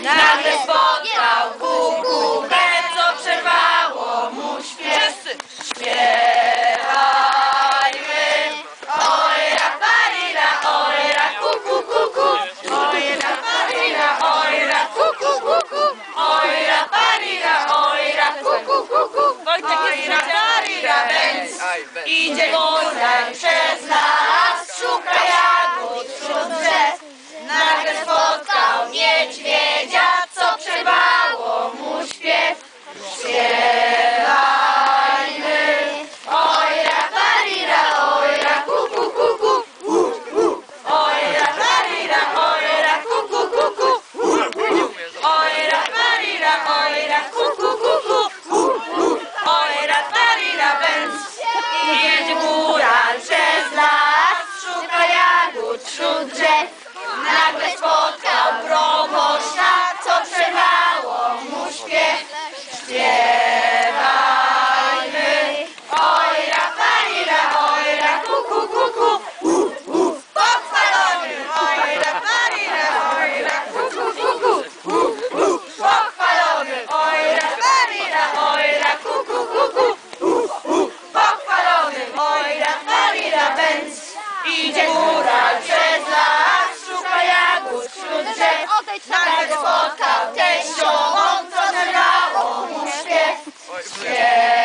nagle spotkał kukułkę, co przerwało mu śpiew. Śpiewajmy, ojra parira, ojra kuku kuku, ojra parira, ojra kuku kuku, ojra parira, ojra kuku kuku, ojra parira, więc idzie górę przez las, szuka jagód wśród drzew. Nagle spotkał niedźwiedzia, co przerwało mu śpiew. Śpiewajmy, ojra parira, ojra kuku kuku, ojra parira, ojra kuku kuku, ojra parira, ojra kuku kuku, ojra parira, więc idzie góral przez las, szuka jagód wśród drzew. Nagle spotkał proboszcza, co przerwało mu śpiew. Śpiewajmy, ojra parira, ojra kuku kuku, pochwalony, ojra parira, ojra kuku kuku, pochwalony, ojra parira, ojra kuku kuku, pochwalony, ojra parira, więc idzie góral przez las, szuka jagód wśród drzew. Nagle spotkał teściową, co przerwało mu śpiew.